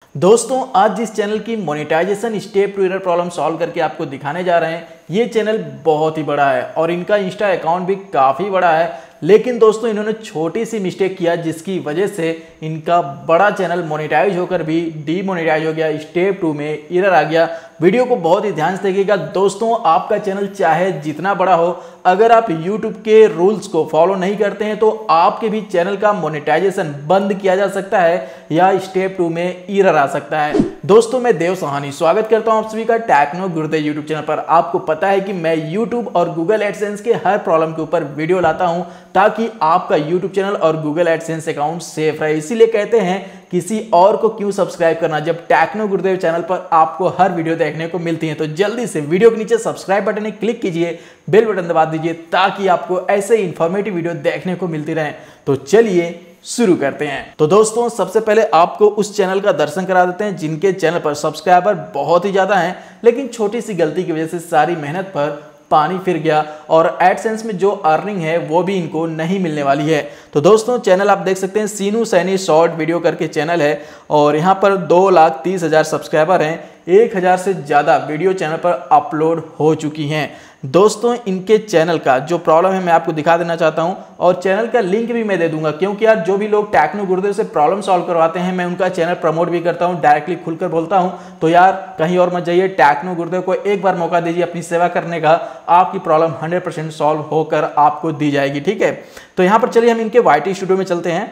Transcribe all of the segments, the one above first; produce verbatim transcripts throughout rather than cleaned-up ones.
दोस्तों आज जिस चैनल की monetization step two error problem solve करके आपको दिखाने जा रहे हैं, ये चैनल बहुत ही बड़ा है और इनका इंस्टा अकाउंट भी काफ़ी बड़ा है। लेकिन दोस्तों इन्होंने छोटी सी मिस्टेक किया जिसकी वजह से इनका बड़ा चैनल मोनेटाइज होकर भी डीमोनेटाइज हो गया, स्टेप टू में एरर आ गया। वीडियो को बहुत ही ध्यान से देखिएगा दोस्तों। आपका चैनल चाहे जितना बड़ा हो, अगर आप यूट्यूब के रूल्स को फॉलो नहीं करते हैं तो आपके भी चैनल का मोनेटाइजेशन बंद किया जा सकता है या स्टेप टू में एरर आ सकता है। दोस्तों मैं देव सोहानी स्वागत करता हूं आप सभी का टेक्नो गुरुदेव यूट्यूब चैनल पर। आपको पता है कि मैं यूट्यूब और गूगल एडसेंस के हर प्रॉब्लम के ऊपर वीडियो लाता हूं ताकि आपका यूट्यूब चैनल और गूगल एडसेंस अकाउंट सेफ रहे। इसीलिए कहते हैं किसी और को क्यों सब्सक्राइब करना जब टेक्नो गुरुदेव चैनल पर आपको हर वीडियो देखने को मिलती है। तो जल्दी से वीडियो के नीचे सब्सक्राइब बटन में क्लिक कीजिए, बेल बटन दबा दीजिए ताकि आपको ऐसे इंफॉर्मेटिव वीडियो देखने को मिलती रहे। तो चलिए शुरू करते हैं। तो दोस्तों सबसे पहले आपको उस चैनल का दर्शन करा देते हैं जिनके चैनल पर सब्सक्राइबर बहुत ही ज्यादा हैं, लेकिन छोटी सी गलती की वजह से सारी मेहनत पर पानी फिर गया और एडसेंस में जो अर्निंग है वो भी इनको नहीं मिलने वाली है। तो दोस्तों चैनल आप देख सकते हैं, सीनू सैनी शॉर्ट वीडियो करके चैनल है और यहाँ पर दो लाख तीस हजार सब्सक्राइबर हैं। एक हजार से ज़्यादा वीडियो चैनल पर अपलोड हो चुकी हैं। दोस्तों इनके चैनल का जो प्रॉब्लम है मैं आपको दिखा देना चाहता हूं और चैनल का लिंक भी मैं दे दूंगा, क्योंकि यार जो भी लोग टेक्नो गुरुदेव से प्रॉब्लम सॉल्व करवाते हैं मैं उनका चैनल प्रमोट भी करता हूं, डायरेक्टली खुलकर बोलता हूं। तो यार कहीं और मत जाइए, टेक्नो गुरुदेव को एक बार मौका दीजिए अपनी सेवा करने का, आपकी प्रॉब्लम हंड्रेड परसेंट सॉल्व होकर आपको दी जाएगी। ठीक है, तो यहाँ पर चलिए हम इनके वाईटी स्टूडियो में चलते हैं।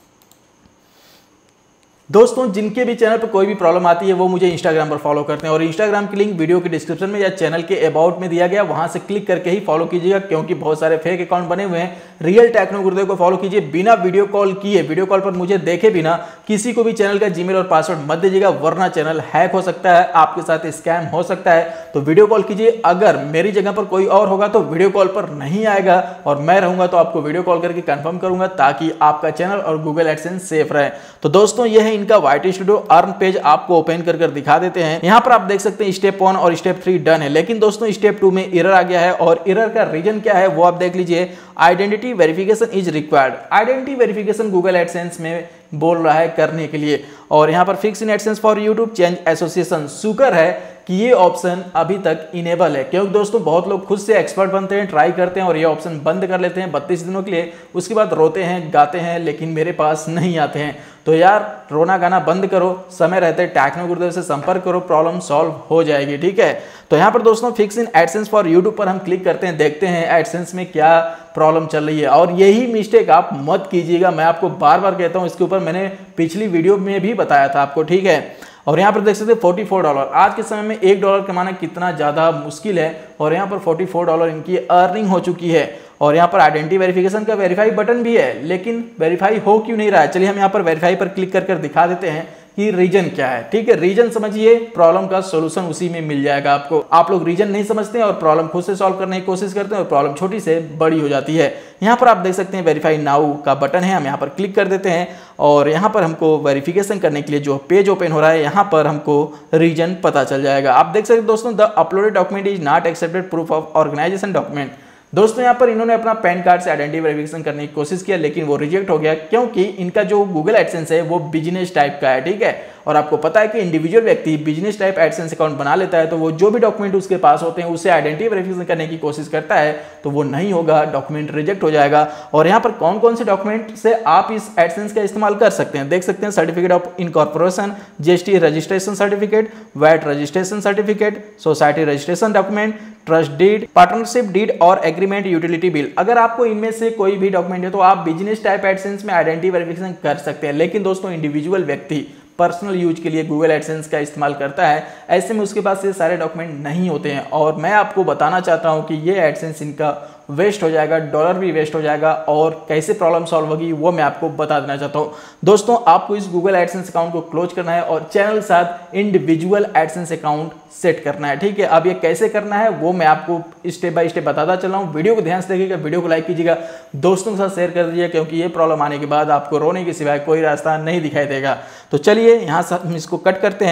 दोस्तों जिनके भी चैनल पर कोई भी प्रॉब्लम आती है वो मुझे इंस्टाग्राम पर फॉलो करते हैं और इंस्टाग्राम की लिंक वीडियो के डिस्क्रिप्शन में या चैनल के अबाउट में दिया गया, वहां से क्लिक करके ही फॉलो कीजिएगा, क्योंकि बहुत सारे फेक अकाउंट बने हुए हैं। रियल टेक्नो गुरुदेव को फॉलो कीजिए, बिना वीडियो कॉल किए, वीडियो कॉल पर मुझे देखे बिना किसी को भी चैनल का जीमेल और पासवर्ड मत दीजिएगा, वरना चैनल हैक हो सकता है, आपके साथ स्कैम हो सकता है। तो वीडियो कॉल कीजिए। अगर मेरी जगह पर कोई और होगा तो वीडियो कॉल पर नहीं आएगा और मैं रहूंगा तो आपको वीडियो कॉल करके कंफर्म करूंगा ताकि आपका चैनल और गूगल एडसेंस सेफ रहे। तो दोस्तों यह है इनका वाईटी स्टूडियो। अर्न पेज आपको ओपन कर कर दिखा देते हैं। यहां पर आप देख सकते हैं स्टेप वन और स्टेप थ्री डन है, लेकिन दोस्तों स्टेप टू में एरर आ गया है और एरर का रीजन क्या है वो आप देख लीजिए। Identity verification is required. Identity verification Google AdSense में बोल रहा है करने के लिए, और यहां पर fix in AdSense for YouTube change association. शुक्र है कि ये ऑप्शन अभी तक इनेबल है, क्योंकि दोस्तों बहुत लोग खुद से एक्सपर्ट बनते हैं, ट्राई करते हैं और ये ऑप्शन बंद कर लेते हैं बत्तीस दिनों के लिए, उसके बाद रोते हैं गाते हैं लेकिन मेरे पास नहीं आते हैं। तो यार रोना गाना बंद करो, समय रहते टेक्नो गुरुदेव से संपर्क करो, प्रॉब्लम सॉल्व हो जाएगी। ठीक है, तो यहाँ पर दोस्तों fix in AdSense for YouTube पर हम क्लिक करते हैं, देखते हैं एडसेंस में क्या प्रॉब्लम चल रही है। और यही मिस्टेक आप मत कीजिएगा, मैं आपको बार बार कहता हूँ, इसके ऊपर मैंने पिछली वीडियो में भी बताया था आपको। ठीक है, और यहाँ पर देख सकते हैं चौवालीस डॉलर। आज के समय में एक डॉलर कमाना कितना ज़्यादा मुश्किल है और यहाँ पर चौवालीस डॉलर इनकी अर्निंग हो चुकी है। और यहाँ पर आइडेंटिटी वेरिफिकेशन का वेरीफाई बटन भी है, लेकिन वेरीफाई हो क्यों नहीं रहा है। चलिए हम यहाँ पर वेरीफाई पर क्लिक कर कर दिखा देते हैं कि रीजन क्या है। ठीक है, रीजन समझिए, प्रॉब्लम का सॉल्यूशन उसी में मिल जाएगा आपको। आप लोग रीजन नहीं समझते हैं और प्रॉब्लम खुद से सॉल्व करने की कोशिश करते हैं और प्रॉब्लम छोटी से बड़ी हो जाती है। यहाँ पर आप देख सकते हैं वेरीफाई नाउ का बटन है, हम यहाँ पर क्लिक कर देते हैं और यहाँ पर हमको वेरिफिकेशन करने के लिए जो पेज ओपन हो रहा है यहाँ पर हमको रीजन पता चल जाएगा। आप देख सकते हैं दोस्तों, the uploaded document is not accepted proof of organization document. दोस्तों यहाँ पर इन्होंने अपना पैन कार्ड से आइडेंटिटी वेरिफिकेशन करने की कोशिश किया लेकिन वो रिजेक्ट हो गया, क्योंकि इनका जो गूगल एडसेंस है वो बिजनेस टाइप का है। ठीक है, और आपको पता है कि इंडिविजुअल व्यक्ति बिजनेस टाइप एडसेंस अकाउंट बना लेता है तो वो जो भी डॉक्यूमेंट उसके पास होते हैं उससे आइडेंटिटी वेरिफिकेशन करने की कोशिश करता है तो वो नहीं होगा, डॉक्यूमेंट रिजेक्ट हो जाएगा। और यहाँ पर कौन कौन से डॉक्यूमेंट से आप इस एडसेंस का इस्तेमाल कर सकते हैं देख सकते हैं। Certificate of incorporation, GST registration certificate, VAT registration certificate, society registration document, trust deed, partnership deed और एग्रीमेंट यूटिलिटी बिल। अगर आपको इनमें से कोई भी डॉक्यूमेंट है तो आप बिजनेस टाइप एडसेंस में आइडेंटिटी वेरिफिकेशन कर सकते हैं। लेकिन दोस्तों इंडिविजुअल व्यक्ति पर्सनल यूज के लिए गूगल एडसेंस का इस्तेमाल करता है, ऐसे में उसके पास ये सारे डॉक्यूमेंट नहीं होते हैं और मैं आपको बताना चाहता हूं कि ये एडसेंस इनका वेस्ट हो जाएगा, डॉलर भी वेस्ट हो जाएगा और कैसे प्रॉब्लम सॉल्व होगी वो मैं आपको बता देना चाहता हूँ। दोस्तों आपको इस गूगल एडसेंस अकाउंट को क्लोज करना है और चैनल के साथ इंडिविजुअल एडसेंस अकाउंट सेट करना है। ठीक है, अब ये कैसे करना है वो मैं आपको स्टेप बाय स्टेप बताता चल रहा हूँ। वीडियो को ध्यान से देखिएगा, वीडियो को लाइक कीजिएगा, दोस्तों के साथ शेयर कर दीजिएगा, क्योंकि ये प्रॉब्लम आने के बाद आपको रोने के सिवाय कोई रास्ता नहीं दिखाई देगा। तो चलिए यहाँ से हम इसको कट करते हैं।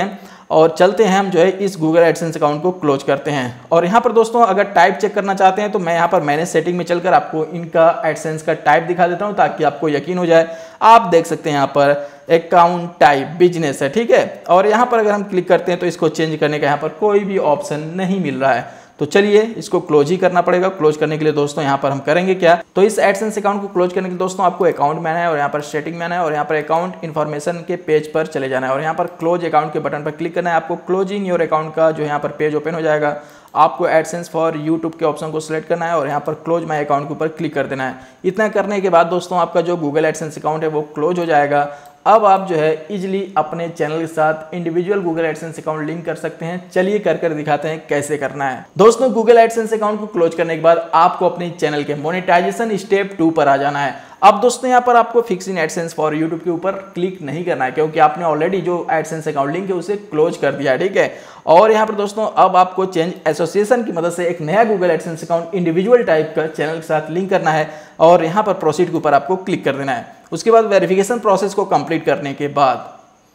और चलते हैं हम जो है इस गूगल एडसेंस अकाउंट को क्लोज करते हैं। और यहाँ पर दोस्तों अगर टाइप चेक करना चाहते हैं तो मैं यहाँ पर मैनेज सेटिंग में चलकर आपको इनका एडसेंस का टाइप दिखा देता हूँ ताकि आपको यकीन हो जाए। आप देख सकते हैं यहाँ पर अकाउंट टाइप बिजनेस है, ठीक है। और यहाँ पर अगर हम क्लिक करते हैं तो इसको चेंज करने का यहाँ पर कोई भी ऑप्शन नहीं मिल रहा है। तो चलिए इसको क्लोज ही करना पड़ेगा। क्लोज करने के लिए दोस्तों यहाँ पर हम करेंगे क्या, तो इस एडसेंस अकाउंट को क्लोज करने के लिए दोस्तों आपको अकाउंट में आना है और यहाँ पर सेटिंग में आना है और यहाँ पर अकाउंट इन्फॉर्मेशन के पेज पर चले जाना है और यहाँ पर क्लोज अकाउंट के बटन पर क्लिक करना है। आपको क्लोजिंग योर अकाउंट का जो यहाँ पर पेज ओपन हो जाएगा। आपको एडसेंस फॉर यूट्यूब के ऑप्शन को सिलेक्ट करना है और यहाँ पर क्लोज माई अकाउंट के ऊपर क्लिक कर देना है। इतना करने के बाद दोस्तों आपका जो गूगल एडसेंस अकाउंट है वो क्लोज हो जाएगा। अब आप जो है इजीली अपने चैनल के साथ individual Google AdSense account link कर सकते हैं। चलिए कर कर दिखाते हैं कैसे करना है। दोस्तों गूगल एडसेंस अकाउंट को क्लोज करने के बाद आपको अपने चैनल के मोनेटाइजेशन स्टेप टू पर आ जाना है। अब दोस्तों यहाँ पर आपको fix in AdSense for YouTube के ऊपर क्लिक नहीं करना है क्योंकि आपने ऑलरेडी जो एडसेंस अकाउंट लिंक है उसे क्लोज कर दिया है, ठीक है। और यहाँ पर दोस्तों अब आपको चेंज एसोसिएशन की मदद से एक नया Google AdSense account individual type का चैनल के साथ लिंक करना है और यहाँ पर प्रोसीड के ऊपर आपको क्लिक कर देना है। उसके बाद वेरिफिकेशन प्रोसेस को कंप्लीट करने के बाद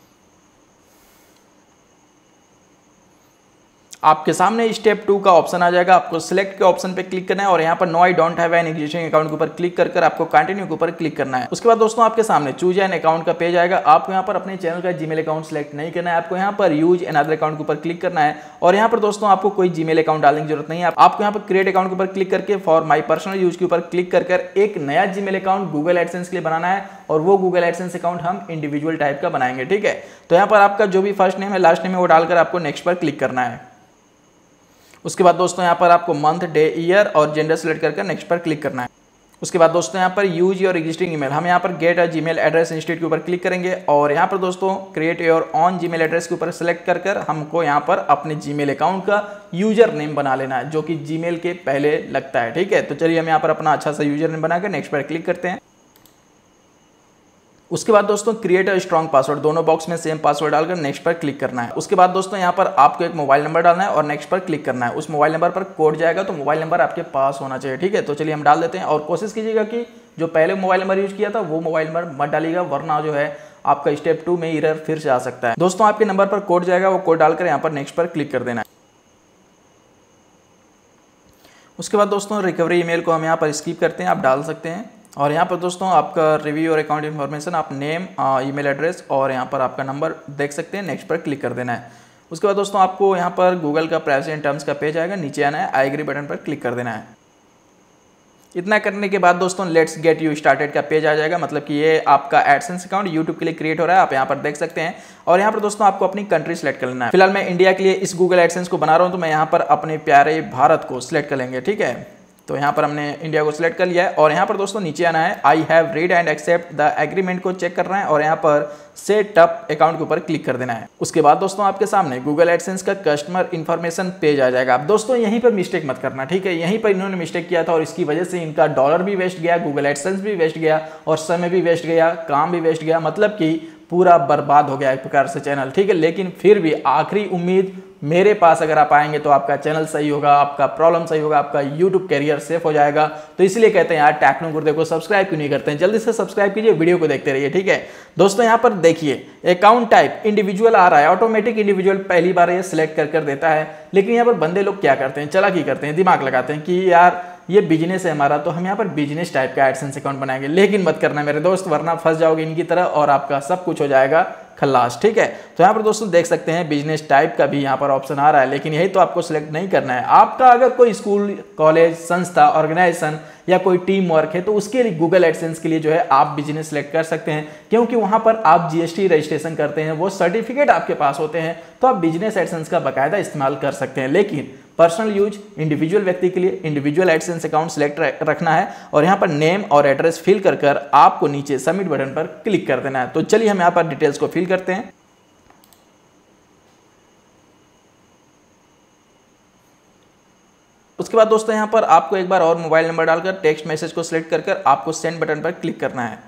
आपके सामने स्टेप टू का ऑप्शन आ जाएगा। आपको सिलेक्ट के ऑप्शन पे क्लिक करना है और यहाँ पर no I don't have an existing account के ऊपर क्लिक कर कर आपको कंटिन्यू के ऊपर क्लिक करना है। उसके बाद दोस्तों आपके सामने चूज एन अकाउंट का पेज आएगा। आपको यहाँ पर अपने चैनल का जीमेल अकाउंट सेलेक्ट नहीं करना है। आपको यहाँ पर यूज अनदर अकाउंट के ऊपर क्लिक करना है और यहाँ पर दोस्तों आपको कोई जीमेल अकाउंट डालने की जरूरत नहीं है। आपको यहाँ पर क्रिएट अकाउंट के ऊपर क्लिक करके फॉर माई पर्सनल यूज के ऊपर क्लिक कर कर एक नया जीमेल अकाउंट गूगल एडसेंस के लिए बनाना है और वो गूगल एडसेंस अकाउंट हम इंडिविजुअल टाइप का बनाएंगे, ठीक है। तो यहाँ पर आपका जो भी फर्स्ट नेम है लास्ट नेम है वो डालकर आपको नेक्स्ट पर क्लिक करना है। उसके बाद दोस्तों यहाँ पर आपको मंथ डे ईयर और जेंडर सेलेक्ट करके नेक्स्ट पर क्लिक करना है। उसके बाद दोस्तों यहाँ पर यूज योर एग्जिस्टिंग ईमेल, हम यहाँ पर get a Gmail address institute के ऊपर क्लिक करेंगे और यहाँ पर दोस्तों create your own Gmail address के ऊपर सेलेक्ट कर कर हमको यहाँ पर अपने जीमेल अकाउंट का यूजर नेम बना लेना है जो कि जीमेल के पहले लगता है, ठीक है। तो चलिए हम यहाँ पर अपना अच्छा सा यूजर नेम बनाकर नेक्स्ट पर क्लिक करते हैं। उसके बाद दोस्तों क्रिएट अ स्ट्रॉन्ग पासवर्ड, दोनों बॉक्स में सेम पासवर्ड डालकर नेक्स्ट पर क्लिक करना है। उसके बाद दोस्तों यहाँ पर आपको एक मोबाइल नंबर डालना है और नेक्स्ट पर क्लिक करना है। उस मोबाइल नंबर पर कोड जाएगा तो मोबाइल नंबर आपके पास होना चाहिए, ठीक है। तो चलिए हम डाल देते हैं और कोशिश कीजिएगा कि जो पहले मोबाइल नंबर यूज किया था वो मोबाइल नंबर मत डालिएगा वरना जो है आपका स्टेप टू में एरर फिर से आ सकता है। दोस्तों आपके नंबर पर कोड जाएगा, वो कोड डालकर यहाँ पर नेक्स्ट पर क्लिक कर देना है। उसके बाद दोस्तों रिकवरी ईमेल को हम यहाँ पर स्किप करते हैं, आप डाल सकते हैं। और यहाँ पर दोस्तों आपका रिव्यू और अकाउंट इन्फॉर्मेशन, आप नेम, ईमेल एड्रेस और यहाँ पर आपका नंबर देख सकते हैं। नेक्स्ट पर क्लिक कर देना है। उसके बाद दोस्तों आपको यहाँ पर गूगल का प्राइवेसी एंड टर्म्स का पेज आएगा, नीचे आना है, आई एग्री बटन पर क्लिक कर देना है। इतना करने के बाद दोस्तों लेट्स गेट यू स्टार्टेड का पेज आ जाएगा, मतलब कि ये आपका एडसेंस अकाउंट यूट्यूब के लिए क्रिएट हो रहा है, आप यहाँ पर देख सकते हैं। और यहाँ पर दोस्तों आपको अपनी कंट्री सेलेक्ट कर लेना है। फिलहाल मैं इंडिया के लिए इस गूगल एडसेंस को बना रहा हूँ तो मैं यहाँ पर अपने प्यारे भारत को सिलेक्ट कर लेंगे, ठीक है। तो यहाँ पर हमने इंडिया को सिलेक्ट कर लिया है और यहाँ पर दोस्तों नीचे आना है, I have read and accept the agreement को चेक करना है और यहाँ पर सेट अप अकाउंट के ऊपर क्लिक कर देना है। उसके बाद दोस्तों आपके सामने गूगल एडसेंस का कस्टमर इन्फॉर्मेशन पेज आ जाएगा। अब दोस्तों यहीं पर मिस्टेक मत करना, ठीक है। यहीं पर इन्होंने मिस्टेक किया था और इसकी वजह से इनका डॉलर भी वेस्ट गया, गूगल एडसेंस भी वेस्ट गया और समय भी वेस्ट गया, काम भी वेस्ट गया, मतलब कि पूरा बर्बाद हो गया एक प्रकार से चैनल, ठीक है। लेकिन फिर भी आखिरी उम्मीद मेरे पास अगर आप आएंगे तो आपका चैनल सही होगा, आपका प्रॉब्लम सही होगा, आपका यूट्यूब कैरियर सेफ हो जाएगा। तो इसलिए कहते हैं यार टेक्नो गुरुदेव को सब्सक्राइब क्यों नहीं करते हैं, जल्दी से सब्सक्राइब कीजिए, वीडियो को देखते रहिए, ठीक है। दोस्तों यहाँ पर देखिए अकाउंट टाइप इंडिविजुअल आ रहा है, ऑटोमेटिक इंडिविजुअल पहली बार ये सिलेक्ट कर कर देता है। लेकिन यहाँ पर बंदे लोग क्या करते हैं, चालाकी करते हैं, दिमाग लगाते हैं कि यार ये बिजनेस है हमारा तो हम यहाँ पर बिजनेस टाइप का एडसेंस अकाउंट बनाएंगे। लेकिन मत करना मेरे दोस्त, वरना फंस जाओगे इनकी तरह और आपका सब कुछ हो जाएगा खल्लास, ठीक है। तो यहाँ पर दोस्तों देख सकते हैं बिजनेस टाइप का भी यहाँ पर ऑप्शन आ रहा है, लेकिन यही तो आपको सिलेक्ट नहीं करना है। आपका अगर कोई स्कूल, कॉलेज, संस्था, ऑर्गेनाइजेशन या कोई टीम वर्क है तो उसके लिए गूगल एडसेंस के लिए जो है आप बिजनेस सेलेक्ट कर सकते हैं, क्योंकि वहां पर आप जीएसटी रजिस्ट्रेशन करते हैं, वो सर्टिफिकेट आपके पास होते हैं, तो आप बिजनेस एडसेंस का बाकायदा इस्तेमाल कर सकते हैं। लेकिन पर्सनल यूज इंडिविजुअल व्यक्ति के लिए इंडिविजुअल एडसेंस अकाउंट सेलेक्ट रखना है और यहाँ पर नेम और एड्रेस फिल कर कर आपको नीचे सबमिट बटन पर क्लिक कर देना है। तो चलिए हम यहाँ पर डिटेल्स को फिल करते हैं। उसके बाद दोस्तों यहाँ पर आपको एक बार और मोबाइल नंबर डालकर टेक्स्ट मैसेज को सिलेक्ट कर कर आपको सेंड बटन पर क्लिक करना है।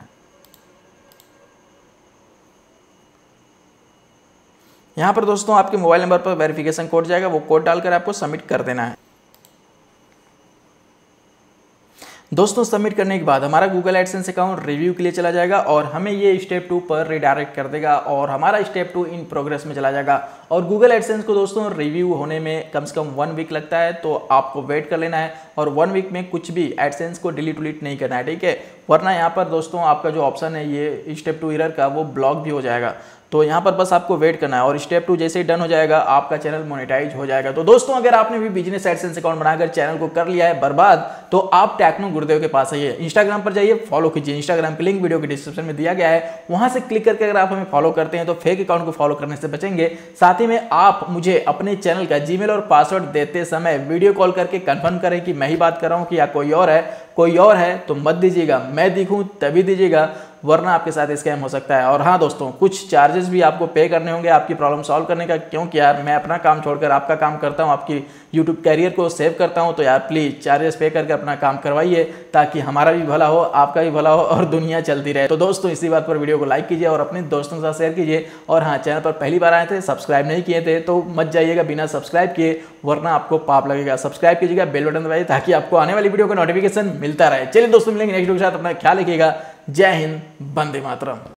यहाँ पर दोस्तों आपके मोबाइल नंबर पर वेरिफिकेशन कोड जाएगा, वो कोड डालकर आपको सबमिट कर देना है। दोस्तों सबमिट करने के बाद हमारा गूगल एडसेंस अकाउंट रिव्यू के लिए चला जाएगा और हमें ये स्टेप टू पर रिडायरेक्ट कर देगा और हमारा स्टेप टू इन प्रोग्रेस में चला जाएगा। और गूगल एडसेंस को दोस्तों रिव्यू होने में कम से कम वन वीक लगता है, तो आपको वेट कर लेना है और वन वीक में कुछ भी एडसेंस को डिलीट उलीट नहीं करना है, ठीक है। वरना यहाँ पर दोस्तों आपका जो ऑप्शन है ये स्टेप टू एरर का वो ब्लॉक भी हो जाएगा। तो यहाँ पर बस आपको वेट करना है और स्टेप टू जैसे ही डन हो जाएगा आपका चैनल मोनेटाइज हो जाएगा। तो दोस्तों अगर आपने भी बिजनेस एडसेंस अकाउंट बनाकर चैनल को कर लिया है बर्बाद, तो आप टेक्नो गुरुदेव के पास आइए, इंस्टाग्राम पर जाइए, फॉलो कीजिए। इंस्टाग्राम की लिंक वीडियो के डिस्क्रिप्शन में दिया गया है, वहां से क्लिक करके अगर आप हमें फॉलो करते हैं तो फेक अकाउंट को फॉलो करने से बचेंगे। साथ ही में आप मुझे अपने चैनल का जीमेल और पासवर्ड देते समय वीडियो कॉल करके कंफर्म करें कि मैं ही बात कर रहा हूं कि या कोई और है। कोई और है तो मत दीजिएगा, मैं दिखूं तभी दीजिएगा, वरना आपके साथ स्कैम हो सकता है। और हाँ दोस्तों, कुछ चार्जेस भी आपको पे करने होंगे आपकी प्रॉब्लम सॉल्व करने का, क्योंकि यार मैं अपना काम छोड़कर आपका काम करता हूँ, आपकी यूट्यूब कैरियर को सेव करता हूँ। तो यार प्लीज़ चार्जेस पे करके अपना काम करवाइए, ताकि हमारा भी भला हो, आपका भी भला हो और दुनिया चलती रहे। तो दोस्तों इसी बात पर वीडियो को लाइक कीजिए और अपने दोस्तों के साथ शेयर कीजिए। और हाँ, चैनल पर पहली बार आए थे, सब्सक्राइब नहीं किए थे तो मत जाइएगा बिना सब्सक्राइब किए, वरना आपको पाप लगेगा। सब्सक्राइब कीजिएगा, बेल बटन दबाइए ताकि आपको आने वाली वीडियो का नोटिफिकेशन मिलता रहे। चलिए दोस्तों मिलेंगे नेक्स्ट वीडियो के साथ, अपना ख्याल रखिएगा। जय हिंद, वंदे मातरम।